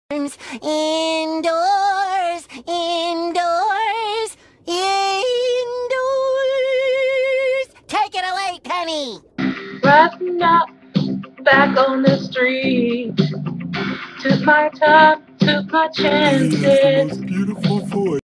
Indoors, indoors, indoors. Take it away, Penny. Riding out back on the street. Took my time, took my chances. Beautiful voice.